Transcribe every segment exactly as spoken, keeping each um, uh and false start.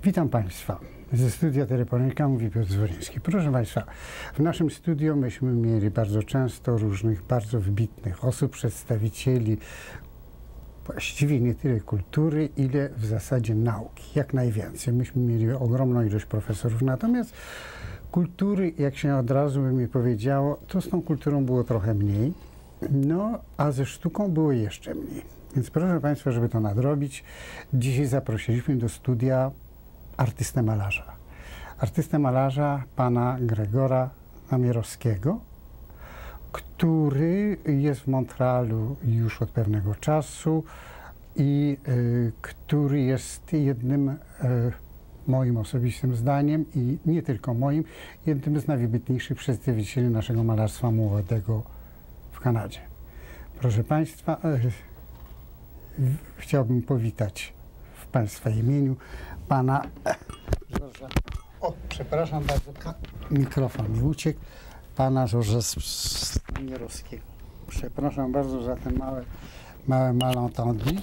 Witam Państwa. Ze studia Teleponika mówi Piotr Zworyński. Proszę Państwa, w naszym studio myśmy mieli bardzo często różnych bardzo wybitnych osób, przedstawicieli właściwie nie tyle kultury, ile w zasadzie nauki, jak najwięcej. Myśmy mieli ogromną ilość profesorów, natomiast kultury, jak się od razu by mi powiedziało, to z tą kulturą było trochę mniej, no a ze sztuką było jeszcze mniej. Więc proszę Państwa, żeby to nadrobić, dzisiaj zaprosiliśmy do studia artystę malarza. Artystę malarza pana Gregora Zamierowskiego, który jest w Montrealu już od pewnego czasu i y, który jest jednym, y, moim osobistym zdaniem i nie tylko moim, jednym z najwybitniejszych przedstawicieli naszego malarstwa młodego w Kanadzie. Proszę Państwa, y, chciałbym powitać w Państwa imieniu pana Georgesa. O, przepraszam bardzo, mikrofon mi uciekł. Pana Georgesa Zamierowskiego. Przepraszam bardzo za ten mały, mały malentendu,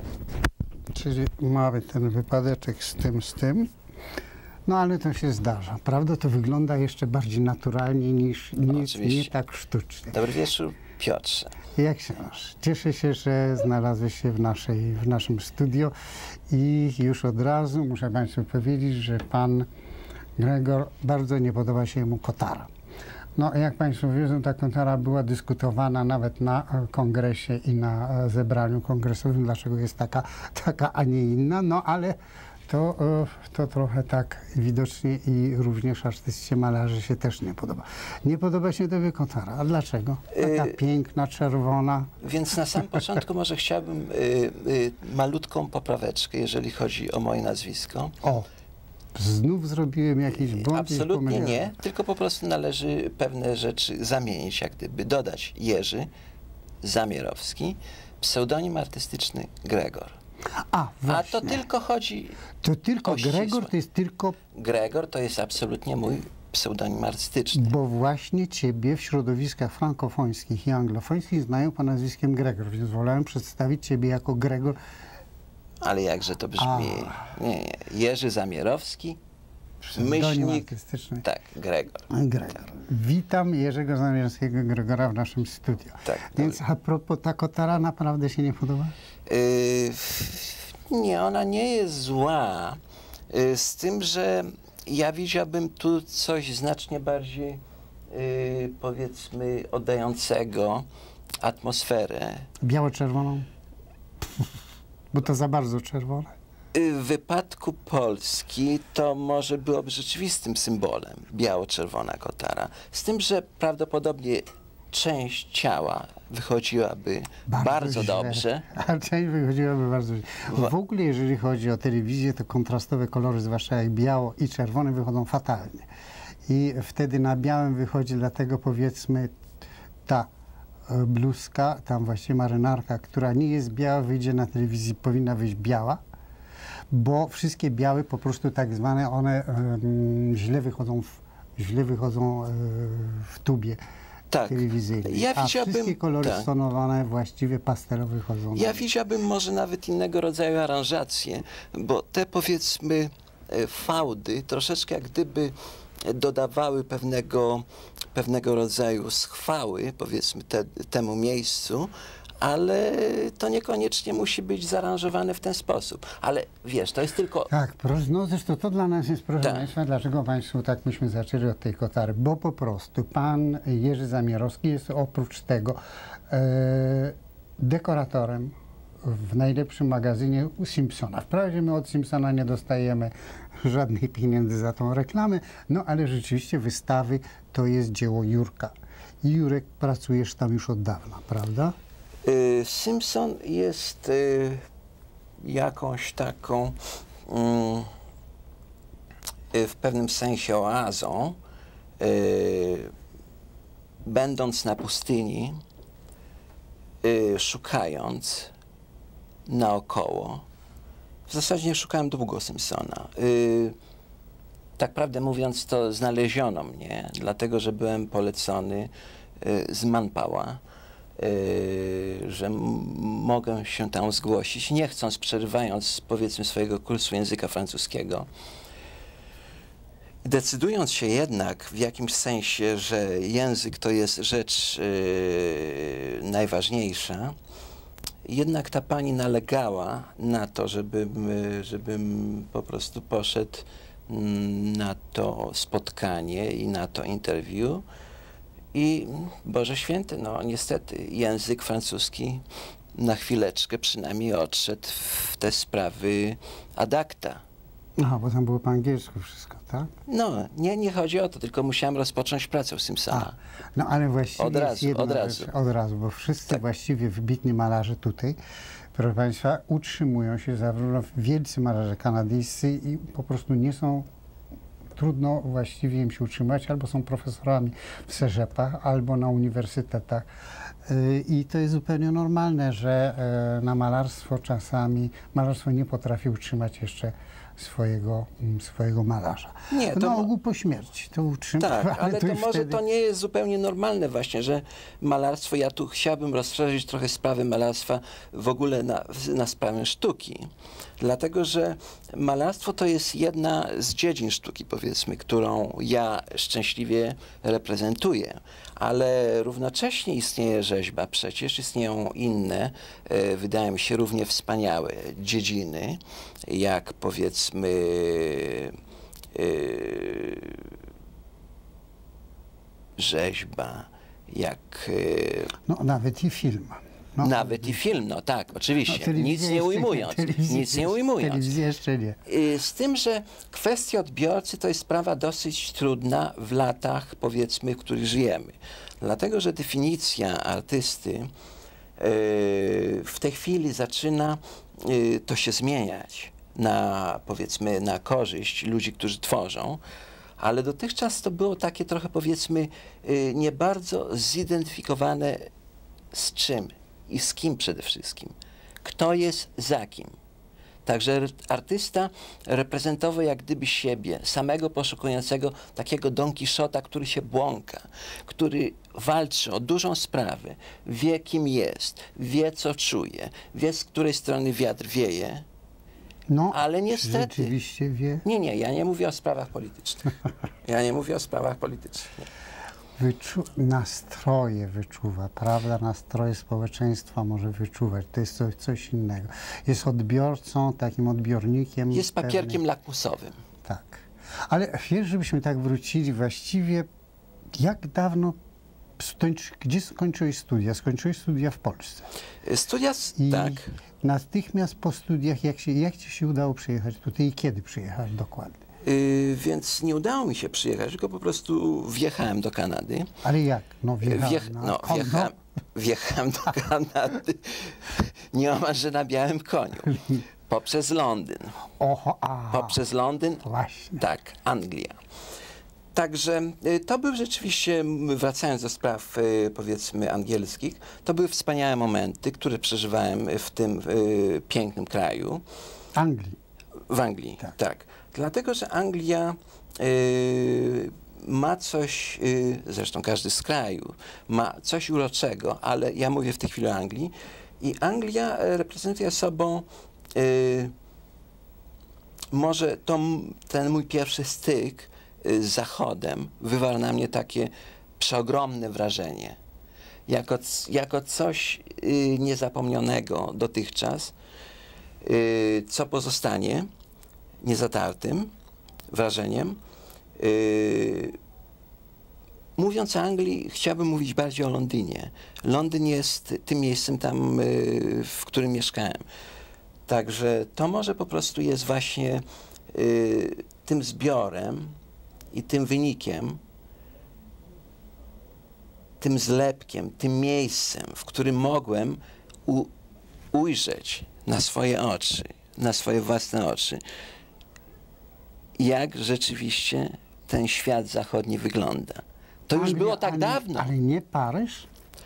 czyli mały ten wypadeczek z tym, z tym. No ale to się zdarza, prawda? To wygląda jeszcze bardziej naturalnie niż No, nie, nie tak sztucznie. Dobry wieczór, Piotrze. Jak się masz? Cieszę się, że znalazłeś się w, naszej, w naszym studio i już od razu muszę Państwu powiedzieć, że pan Gregor, bardzo nie podoba się mu kotara. No, jak Państwo wiedzą, ta kotara była dyskutowana nawet na kongresie i na zebraniu kongresowym, dlaczego jest taka, taka a nie inna, no ale to, to trochę tak widocznie i również artyście malarzy się też nie podoba. Nie podoba się tobie kotara, a dlaczego? Taka yy, piękna, czerwona. Więc na sam początku może chciałbym y, y, malutką popraweczkę, jeżeli chodzi o moje nazwisko. O, znów zrobiłem jakiś błąd? Absolutnie nie, tylko po prostu należy pewne rzeczy zamienić, jak gdyby dodać Jerzy Zamierowski, pseudonim artystyczny Gregor. A, właśnie. A to tylko chodzi To tylko o Gregor, ścisłe. to jest tylko... Gregor to jest absolutnie mój pseudonim artystyczny. Bo właśnie ciebie w środowiskach frankofońskich i anglofońskich znają pod nazwiskiem Gregor, więc wolałem przedstawić ciebie jako Gregor. Ale jakże to brzmi? Nie, nie. Jerzy Zamierowski, myślnik, artystyczny. tak, Gregor. Gregor. Tak. Witam Jerzego Zamierowskiego Gregora w naszym studio. Tak, Więc to... a propos, ta kotara naprawdę się nie podoba? Yy, nie, ona nie jest zła, yy, z tym, że ja widziałbym tu coś znacznie bardziej, yy, powiedzmy, oddającego atmosferę. Biało-czerwoną? Bo to za bardzo czerwone. W wypadku Polski to może byłoby rzeczywistym symbolem biało-czerwona kotara. Z tym, że prawdopodobnie część ciała wychodziłaby bardzo, bardzo dobrze. A część wychodziłaby bardzo źle. W ogóle jeżeli chodzi o telewizję, to kontrastowe kolory, zwłaszcza jak biało i czerwone, wychodzą fatalnie. I wtedy na białym wychodzi, dlatego powiedzmy ta bluzka, tam właściwie marynarka, która nie jest biała, wyjdzie na telewizji, powinna wyjść biała, bo wszystkie białe po prostu tak zwane, one um, źle wychodzą w, źle wychodzą, e, w tubie tak. telewizyjnej. Ja A widziałbym, wszystkie kolory tak. stonowane właściwie pastelowe wychodzą. Ja widziałbym może nawet innego rodzaju aranżacje, bo te powiedzmy fałdy troszeczkę jak gdyby dodawały pewnego, pewnego rodzaju schwały, powiedzmy te, temu miejscu, ale to niekoniecznie musi być zaaranżowane w ten sposób. Ale wiesz, to jest tylko... Tak, no zresztą to dla nas jest, proszę tak. Państwa, dlaczego Państwo tak myśmy zaczęli od tej kotary? Bo po prostu pan Jerzy Zamierowski jest oprócz tego e, dekoratorem w najlepszym magazynie u Simpsona. Wprawdzie my od Simpsona nie dostajemy żadnych pieniędzy za tą reklamę, no ale rzeczywiście wystawy to jest dzieło Jurka. I Jurek, pracujesz tam już od dawna, prawda? Simpson jest y, jakąś taką y, w pewnym sensie oazą. Y, będąc na pustyni, y, szukając naokoło, w zasadzie nie szukałem długo Simpsona. Y, tak prawdę mówiąc, to znaleziono mnie, dlatego że byłem polecony y, z Manpower, że m- mogę się tam zgłosić, nie chcąc, przerywając powiedzmy swojego kursu języka francuskiego. Decydując się jednak w jakimś sensie, że język to jest rzecz yy, najważniejsza, jednak ta pani nalegała na to, żebym, żebym po prostu poszedł na to spotkanie i na to interview. I Boże Święty, no niestety język francuski na chwileczkę przynajmniej odszedł w te sprawy ad acta. Aha, bo tam było po angielsku wszystko, tak? No, nie, nie chodzi o to, tylko musiałem rozpocząć pracę z tym sama. A, no ale właściwie Od razu, jest jedna od razu. rzecz, od razu, bo wszyscy Tak. właściwie wybitni malarze tutaj, proszę Państwa, utrzymują się zarówno wielcy malarze kanadyjscy i po prostu nie są, trudno właściwie im się utrzymać, albo są profesorami w Cégepa, albo na uniwersytetach. Y, I to jest zupełnie normalne, że e, na malarstwo czasami, malarstwo nie potrafi utrzymać jeszcze swojego, mm, swojego malarza. Nie, to na mo- ogół po śmierci to utrzyma. Tak, ale to już może wtedy... to nie jest zupełnie normalne właśnie, że malarstwo, ja tu chciałbym rozszerzyć trochę sprawę malarstwa w ogóle na, na sprawę sztuki. Dlatego, że malarstwo to jest jedna z dziedzin sztuki, powiedzmy, którą ja szczęśliwie reprezentuję. Ale równocześnie istnieje rzeźba, przecież istnieją inne, e, wydaje mi się, równie wspaniałe dziedziny, jak powiedzmy e, rzeźba, jak e, No nawet i film. No, nawet i film, no tak, oczywiście, no, telewizja nic nie jeszcze ujmując, telewizja nic nie jeszcze- ujmując. Telewizja jeszcze nie. Y, Z tym, że kwestia odbiorcy to jest sprawa dosyć trudna w latach, powiedzmy, w których żyjemy. Dlatego, że definicja artysty y, w tej chwili zaczyna y, to się zmieniać na, powiedzmy, na korzyść ludzi, którzy tworzą, ale dotychczas to było takie trochę, powiedzmy, y, nie bardzo zidentyfikowane z czym i z kim przede wszystkim. Kto jest za kim. Także r- artysta reprezentował jak gdyby siebie, samego poszukującego takiego Don Quixota, który się błąka, który walczy o dużą sprawę, wie kim jest, wie co czuje, wie z której strony wiatr wieje, No, ale niestety... rzeczywiście wie. Nie, nie, ja nie mówię o sprawach politycznych. Ja nie mówię o sprawach politycznych. Wyczu nastroje wyczuwa, prawda? Nastroje społeczeństwa może wyczuwać. To jest coś, coś innego. Jest odbiorcą, takim odbiornikiem. Jest papierkiem pewnej- lakmusowym. Tak. Ale wiesz, żebyśmy tak wrócili właściwie, jak dawno, skończy, gdzie skończyłeś studia? Skończyłeś studia w Polsce. Studia, s- I tak. natychmiast po studiach, jak, się, jak ci się udało przyjechać tutaj i kiedy przyjechałeś dokładnie? Yy, więc nie udało mi się przyjechać, tylko po prostu wjechałem do Kanady. Ale jak? No wjechałem. Wjech, no, kon- wjechałem, wjechałem do Kanady nieomalże na białym koniu. Poprzez Londyn. Oho, a, Poprzez Londyn, właśnie. tak, Anglia. Także y, to był rzeczywiście, m, wracając do spraw y, powiedzmy angielskich, to były wspaniałe momenty, które przeżywałem w tym y, pięknym kraju. Anglii. W Anglii, Tak. tak. Dlatego, że Anglia y, ma coś, y, zresztą każdy z kraju, ma coś uroczego, ale ja mówię w tej chwili o Anglii i Anglia e, reprezentuje sobą y, może to, m- ten mój pierwszy styk y, z Zachodem wywarł na mnie takie przeogromne wrażenie. Jako, c- jako coś y, niezapomnianego dotychczas, y, co pozostanie niezatartym wrażeniem. Yy, mówiąc o Anglii, chciałbym mówić bardziej o Londynie. Londyn jest tym miejscem tam, yy, w którym mieszkałem. Także to może po prostu jest właśnie yy, tym zbiorem i tym wynikiem, tym zlepkiem, tym miejscem, w którym mogłem u, ujrzeć na swoje oczy, na swoje własne oczy, jak rzeczywiście ten świat zachodni wygląda. To już Anglia, było tak ale- dawno. Ale nie Paryż?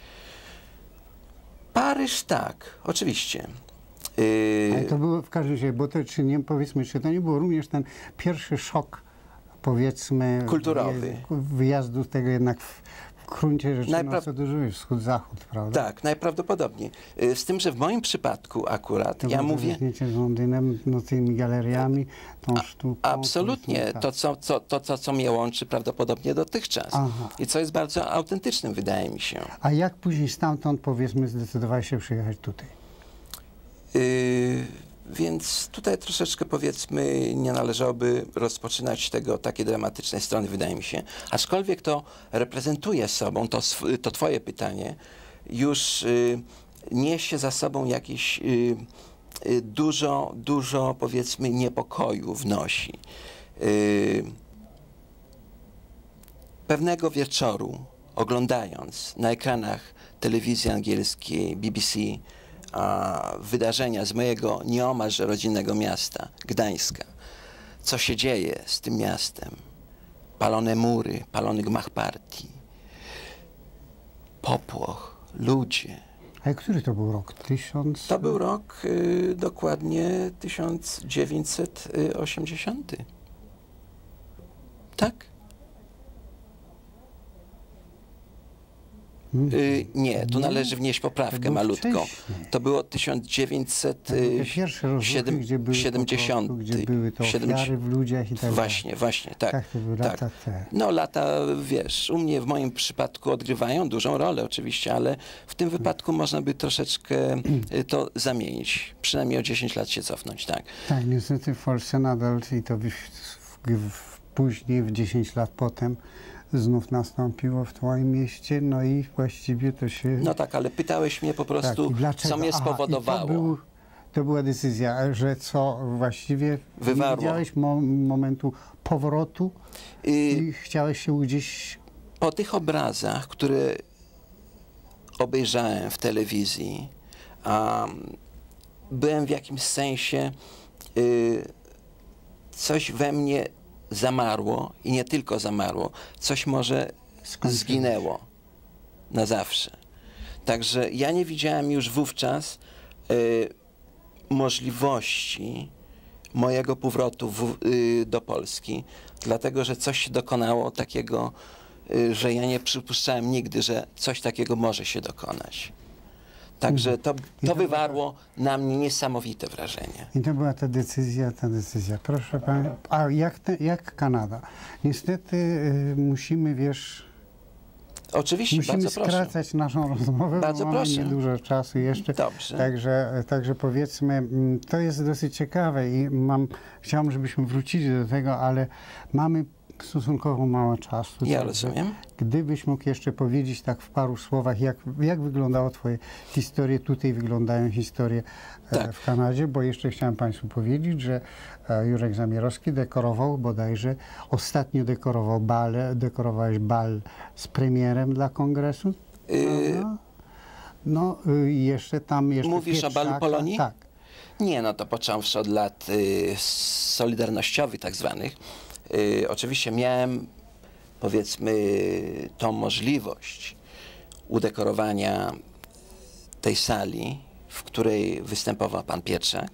Paryż tak, oczywiście. Ale Yy, to było w każdym razie, bo to, czy nie, powiedzmy, czy to nie był również ten pierwszy szok, powiedzmy, Kulturowy. wyje- wyjazdu tego jednak w, w gruncie rzeczy Najpra- no, co dużo jest wschód-zachód, prawda? Tak, najprawdopodobniej. Y, Z tym, że w moim przypadku akurat, To ja było mówię... zetknięcie z Londynem, no, tymi galeriami, tą sztuką. Absolutnie. tak. To, co, co, to, co, co mnie łączy prawdopodobnie dotychczas. Aha. I co jest bardzo autentycznym, wydaje mi się. A jak później stamtąd, powiedzmy, zdecydowałeś się przyjechać tutaj? Yy, więc tutaj troszeczkę, powiedzmy, nie należałoby rozpoczynać tego takiej dramatycznej strony, wydaje mi się. Aczkolwiek to reprezentuje sobą, to, sw- to twoje pytanie, już yy, niesie za sobą jakieś yy, yy, dużo, dużo, powiedzmy, niepokoju wnosi. Yy, pewnego wieczoru, oglądając na ekranach telewizji angielskiej B B C a, wydarzenia z mojego nieomalże rodzinnego miasta, Gdańska, co się dzieje z tym miastem, palone mury, palony gmach partii, popłoch, ludzie. A który to był rok? Tysiąc... To był rok y, dokładnie tysiąc dziewięćset osiemdziesiąty. Tak? Y, nie, tu Nie? należy wnieść To poprawkę było malutką. wcześniej. To było tysiąc dziewięćset To były te pierwsze rozruchy, siedem- gdzie były, po siedemdziesiąty. prostu, gdzie były to siedemdziesiąty. ofiary w ludziach i tak dalej. Właśnie, właśnie, tak. Tak, to były tak. lata te. No lata, wiesz, u mnie w moim przypadku odgrywają dużą rolę oczywiście, ale w tym wypadku można by troszeczkę y, to zamienić. Przynajmniej o dziesięć lat się cofnąć, tak. Tak, niestety w Polsce nadal i to w, w, w, później, w dziesięć lat potem, znów nastąpiło w twoim mieście, no i właściwie to się... No tak, ale pytałeś mnie po prostu, i dlaczego? co mnie Aha, spowodowało. I to, był, to była decyzja, że co właściwie Wywarło. nie widziałeś mo momentu powrotu Y, i chciałeś się gdzieś... Po tych obrazach, które obejrzałem w telewizji, a byłem w jakimś sensie, y, coś we mnie zamarło i nie tylko zamarło, coś może Skończyłeś. zginęło na zawsze. Także ja nie widziałem już wówczas y, możliwości mojego powrotu w, y, do Polski, dlatego że coś się dokonało takiego, y, że ja nie przypuszczałem nigdy, że coś takiego może się dokonać. Także to, to wywarło na mnie niesamowite wrażenie. I to była ta decyzja, ta decyzja. Proszę pana, a jak, te, jak Kanada? Niestety y, musimy, wiesz, Oczywiście, musimy bardzo proszę. skracać naszą rozmowę, Bardzo bo mamy proszę. niedużo czasu jeszcze. Dobrze. Także, także powiedzmy, mm, to jest dosyć ciekawe i mam, chciałam, żebyśmy wrócili do tego, ale mamy stosunkowo mało czasu. Ja także rozumiem. Gdybyś mógł jeszcze powiedzieć tak w paru słowach, jak, jak wyglądało twoje historie, tutaj wyglądają historie e, Tak. w Kanadzie, bo jeszcze chciałem państwu powiedzieć, że e, Jurek Zamierowski dekorował bodajże, ostatnio dekorował bal, dekorowałeś bal z premierem dla kongresu. Y, prawda? No y, i jeszcze tam jeszcze Mówisz o balu Pietrzaka. Polonii? Tak. Nie, no to począwszy od lat y, solidarnościowych tak zwanych. Y, oczywiście miałem, powiedzmy, tą możliwość udekorowania tej sali, w której występował pan Pietrzak,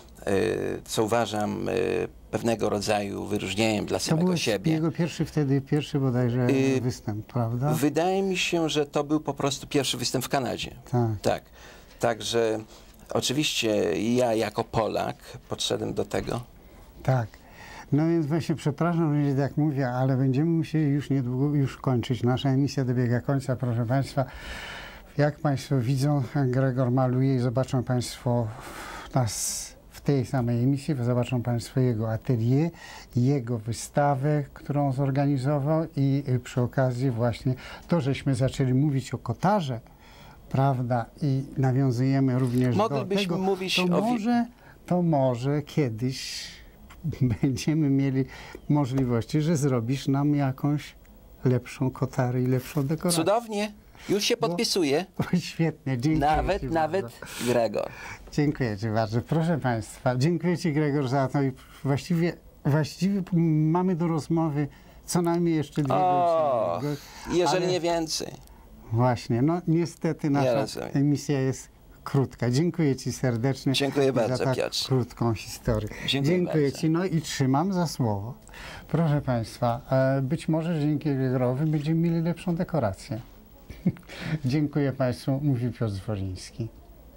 y, co uważam y, pewnego rodzaju wyróżnieniem dla To samego był siebie. jego pierwszy wtedy, pierwszy bodajże Y, występ, prawda? Wydaje mi się, że to był po prostu pierwszy występ w Kanadzie. Tak. Tak. Także oczywiście ja jako Polak podszedłem do tego. Tak. No więc właśnie przepraszam, że tak mówię, ale będziemy musieli już niedługo już kończyć. Nasza emisja dobiega końca, proszę Państwa. Jak Państwo widzą, Gregor maluje i zobaczą Państwo nas w tej samej emisji, zobaczą Państwo jego atelier, jego wystawę, którą zorganizował i przy okazji właśnie to, żeśmy zaczęli mówić o Kotarze, prawda, i nawiązujemy również Moglibyśmy do tego, mówić to o wi- może, to może kiedyś będziemy mieli możliwości, że zrobisz nam jakąś lepszą kotarę i lepszą dekorację. Cudownie. Już się podpisuję. Świetnie, dziękuję Nawet, ci nawet bardzo. Gregor. Dziękuję Ci bardzo. Proszę Państwa, dziękuję Ci Gregor za to i właściwie, właściwie mamy do rozmowy co najmniej jeszcze dwie O, godziny. jeżeli ale- nie więcej. Właśnie, no niestety Ja nasza rozumiem. emisja jest krótka. Dziękuję Ci serdecznie. Dziękuję bardzo, za tak Piotrze. krótką historię. Dziękuję Dziękuję bardzo. Ci. No i trzymam za słowo. Proszę Państwa, e, być może dzięki Gregorowi będziemy mieli lepszą dekorację. Dziękuję Państwu, mówi Piotr Zwoliński.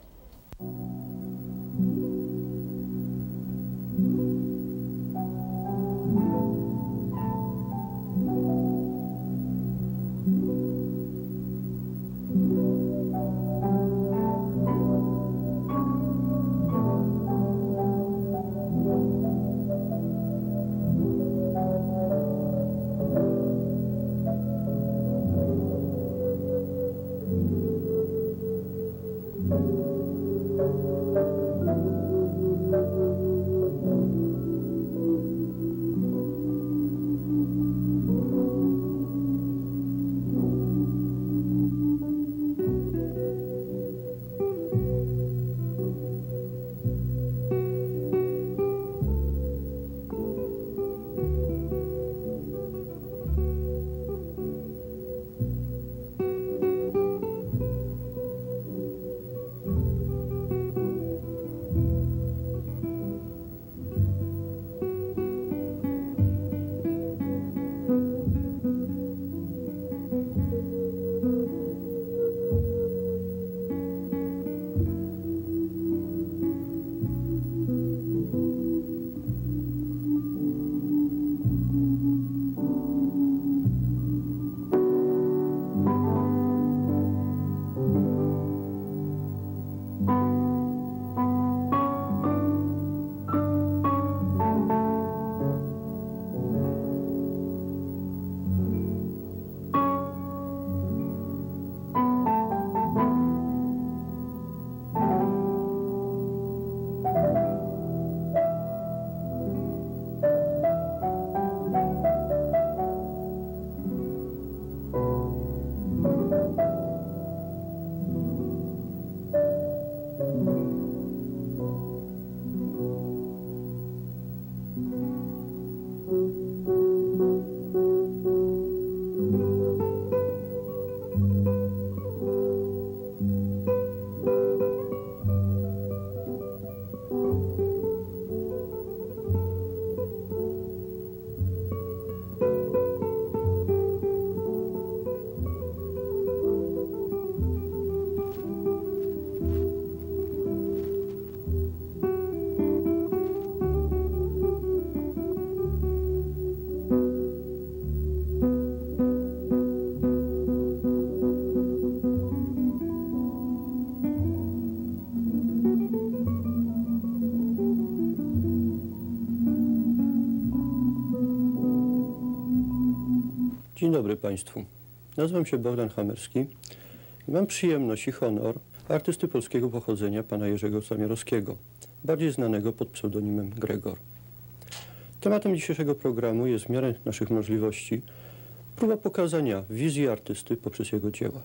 Dzień dobry Państwu. Nazywam się Bogdan Hamerski i mam przyjemność i honor artysty polskiego pochodzenia pana Jerzego Samiorowskiego, bardziej znanego pod pseudonimem Gregor. Tematem dzisiejszego programu jest w miarę naszych możliwości próba pokazania wizji artysty poprzez jego dzieła.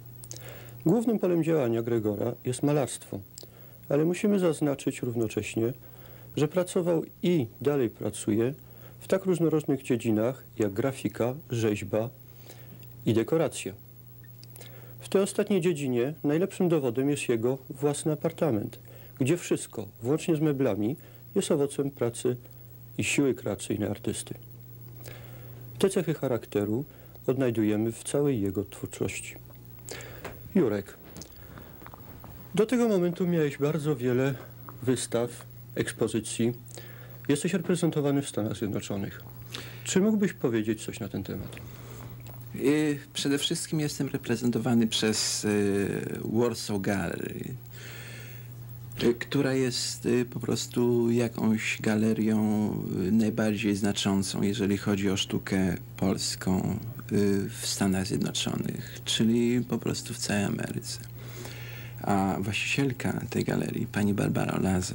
Głównym polem działania Gregora jest malarstwo, ale musimy zaznaczyć równocześnie, że pracował i dalej pracuje w tak różnorodnych dziedzinach jak grafika, rzeźba i dekoracja. W tej ostatniej dziedzinie najlepszym dowodem jest jego własny apartament, gdzie wszystko, włącznie z meblami, jest owocem pracy i siły kreacyjnej artysty. Te cechy charakteru odnajdujemy w całej jego twórczości. Jurek, do tego momentu miałeś bardzo wiele wystaw, ekspozycji. Jesteś reprezentowany w Stanach Zjednoczonych. Czy mógłbyś powiedzieć coś na ten temat? Przede wszystkim jestem reprezentowany przez Warsaw Gallery, która jest po prostu jakąś galerią najbardziej znaczącą, jeżeli chodzi o sztukę polską w Stanach Zjednoczonych, czyli po prostu w całej Ameryce. A właścicielka tej galerii, pani Barbara Lazo,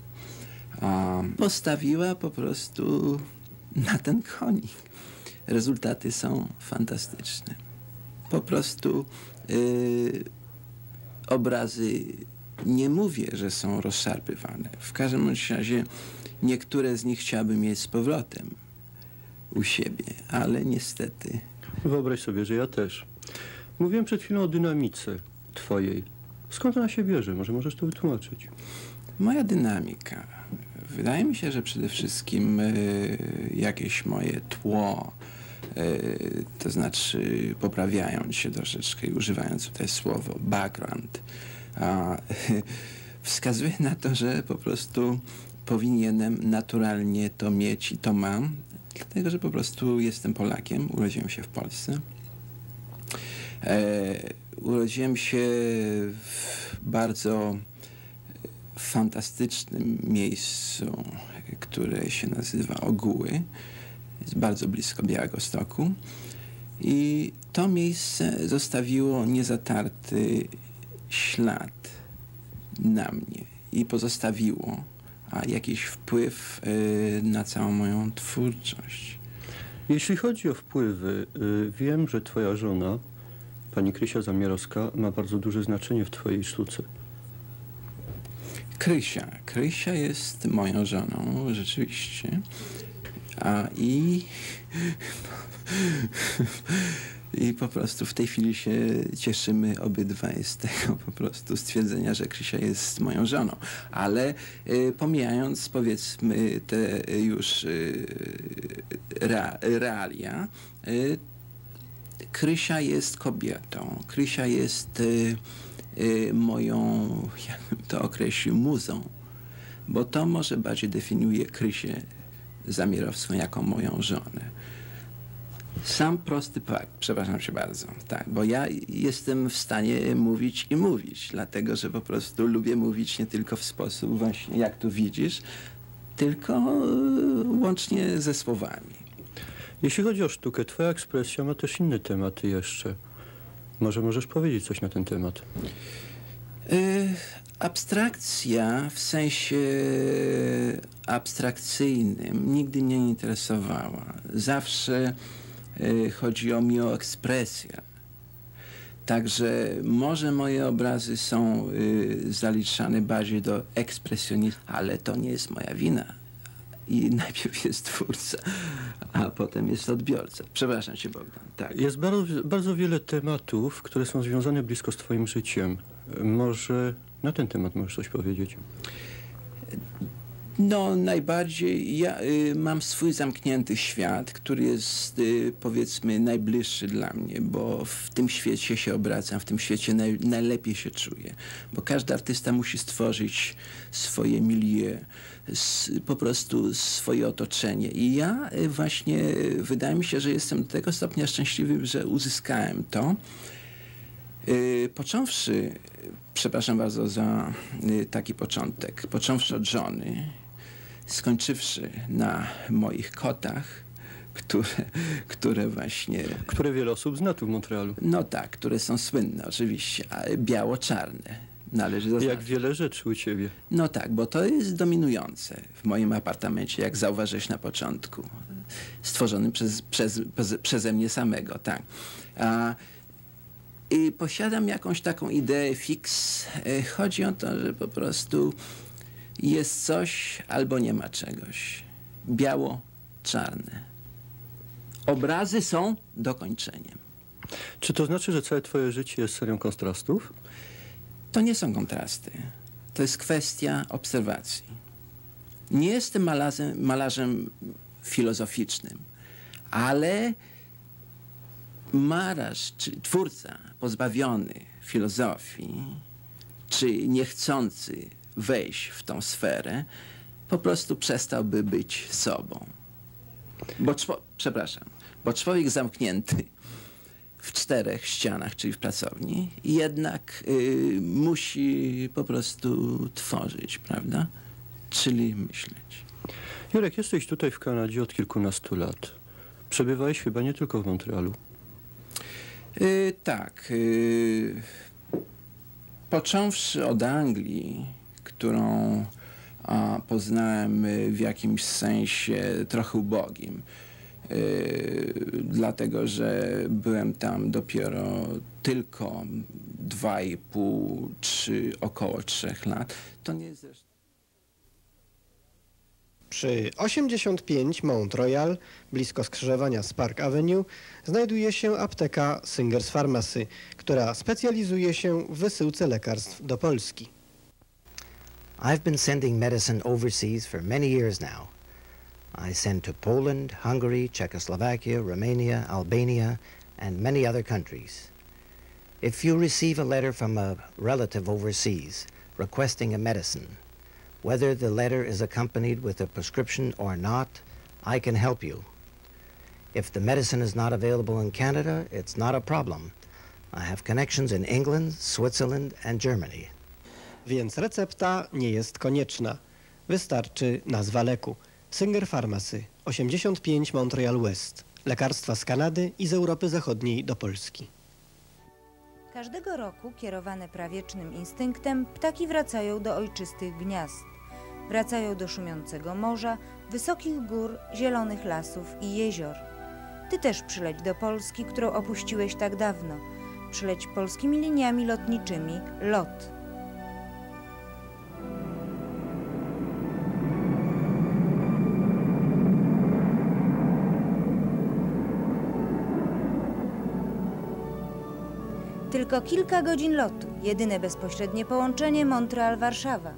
postawiła po prostu na ten konik. Rezultaty są fantastyczne. Po prostu yy, obrazy, nie mówię, że są rozszarpywane. W każdym razie niektóre z nich chciałbym mieć z powrotem u siebie, ale niestety. Wyobraź sobie, że ja też. Mówiłem przed chwilą o dynamice twojej Skąd ona się bierze? Może możesz to wytłumaczyć? Moja dynamika. Wydaje mi się, że przede wszystkim y, jakieś moje tło, y, to znaczy poprawiając się troszeczkę i używając tutaj słowo background, a, y, wskazuje na to, że po prostu powinienem naturalnie to mieć i to mam, dlatego że po prostu jestem Polakiem, urodziłem się w Polsce. E, urodziłem się w bardzo fantastycznym miejscu, które się nazywa Ogóły. Jest bardzo blisko Białegostoku. I to miejsce zostawiło niezatarty ślad na mnie i pozostawiło a jakiś wpływ y, na całą moją twórczość. Jeśli chodzi o wpływy, y, wiem, że twoja żona, pani Krysia Zamierowska, ma bardzo duże znaczenie w twojej sztuce. Krysia. Krysia jest moją żoną, rzeczywiście. A i... I po prostu w tej chwili się cieszymy obydwaj z tego po prostu stwierdzenia, że Krysia jest moją żoną. Ale y, pomijając powiedzmy te już y, rea, realia, y, Krysia jest kobietą. Krysia jest y, y, moją, jakbym to określił, muzą. Bo to może bardziej definiuje Krysię Zamierowską jako moją żonę. Sam prosty fakt, przepraszam cię bardzo, tak, bo ja jestem w stanie mówić i mówić, dlatego że po prostu lubię mówić nie tylko w sposób właśnie, jak tu widzisz, tylko łącznie ze słowami. Jeśli chodzi o sztukę, twoja ekspresja ma też inne tematy jeszcze. Może możesz powiedzieć coś na ten temat? Y abstrakcja w sensie abstrakcyjnym nigdy mnie nie interesowała. Zawsze y chodziło mi o ekspresję. Także może moje obrazy są y, zaliczane bardziej do ekspresjonizmu, ale to nie jest moja wina. I najpierw jest twórca, a potem jest odbiorca. Przepraszam cię, Bogdan. Tak. Jest bardzo, bardzo wiele tematów, które są związane blisko z twoim życiem. Może na ten temat możesz coś powiedzieć? No, najbardziej ja y, mam swój zamknięty świat, który jest y, powiedzmy najbliższy dla mnie, bo w tym świecie się obracam, w tym świecie naj, najlepiej się czuję. Bo każdy artysta musi stworzyć swoje milieu, s, po prostu swoje otoczenie. I ja y, właśnie y, wydaje mi się, że jestem do tego stopnia szczęśliwy, że uzyskałem to. Y, począwszy, przepraszam bardzo za y, taki początek, począwszy od żony, skończywszy na moich kotach, które, które właśnie... Które wiele osób zna tu w Montrealu. No tak, które są słynne oczywiście, a biało-czarne. Należy zaznaczyć. Jak wiele rzeczy u ciebie. No tak, bo to jest dominujące w moim apartamencie, jak zauważyłeś na początku. Stworzonym przez, przez, przez, przeze mnie samego, tak. A, i posiadam jakąś taką ideę fix. Chodzi o to, że po prostu jest coś albo nie ma czegoś. Biało-czarne. Obrazy są dokończeniem. Czy to znaczy, że całe twoje życie jest serią kontrastów? To nie są kontrasty. To jest kwestia obserwacji. Nie jestem malarzem, malarzem filozoficznym, ale malarz, czy twórca pozbawiony filozofii, czy niechcący wejść w tą sferę, po prostu przestałby być sobą. Bo, przepraszam, bo człowiek zamknięty w czterech ścianach, czyli w pracowni, jednak y, musi po prostu tworzyć, prawda? Czyli myśleć. Jurek, jesteś tutaj w Kanadzie od kilkunastu lat. Przebywałeś chyba nie tylko w Montrealu. Y, tak. Y, począwszy od Anglii, którą a, poznałem w jakimś sensie trochę ubogim, y, dlatego że byłem tam dopiero tylko dwa i pół, czy około trzech lat. To nie jest zresztą... Przy osiemdziesiąt pięć Mount Royal, blisko skrzyżowania z Park Avenue, znajduje się apteka Singer's Pharmacy, która specjalizuje się w wysyłce lekarstw do Polski. I've been sending medicine overseas for many years now. I send to Poland, Hungary, Czechoslovakia, Romania, Albania, and many other countries. If you receive a letter from a relative overseas requesting a medicine, whether the letter is accompanied with a prescription or not, I can help you. If the medicine is not available in Canada, it's not a problem. I have connections in England, Switzerland, and Germany. Więc recepta nie jest konieczna. Wystarczy nazwa leku. Singer Pharmacy, osiemdziesiąt pięć Mount Royal West. Lekarstwa z Kanady i z Europy Zachodniej do Polski. Każdego roku, kierowane prawiecznym instynktem, ptaki wracają do ojczystych gniazd. Wracają do szumiącego morza, wysokich gór, zielonych lasów i jezior. Ty też przyleć do Polski, którą opuściłeś tak dawno. Przyleć polskimi liniami lotniczymi LOT. Tylko kilka godzin lotu, jedyne bezpośrednie połączenie Montreal-Warszawa.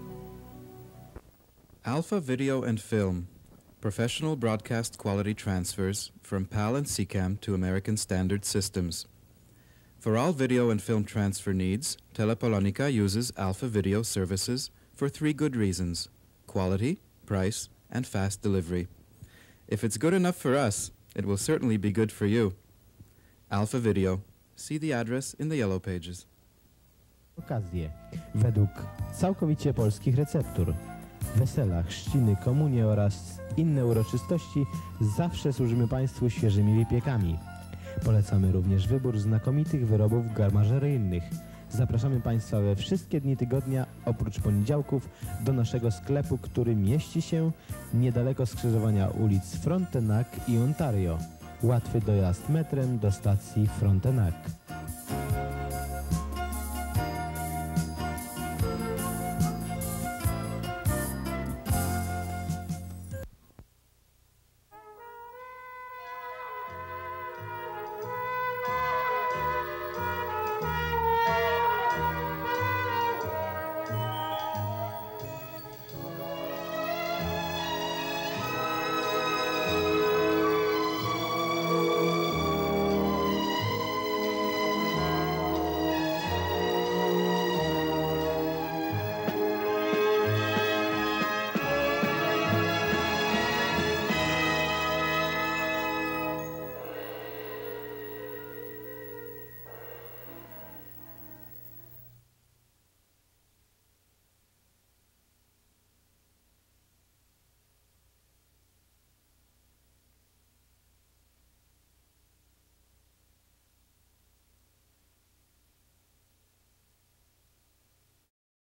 Alpha Video and Film, professional broadcast quality transfers from P A L and C C A M to American Standard Systems. For all video and film transfer needs, Telepolonica uses Alpha Video services for three good reasons: quality, price, and fast delivery. If it's good enough for us, it will certainly be good for you. Alpha Video. See the address in the yellow pages. Okazje według całkowicie polskich receptur. Wesela, chrzciny, komunie oraz inne uroczystości zawsze służymy Państwu świeżymi wypiekami. Polecamy również wybór znakomitych wyrobów garmażeryjnych. Zapraszamy Państwa we wszystkie dni tygodnia, oprócz poniedziałków, do naszego sklepu, który mieści się niedaleko skrzyżowania ulic Frontenac i Ontario. Łatwy dojazd metrem do stacji Frontenac.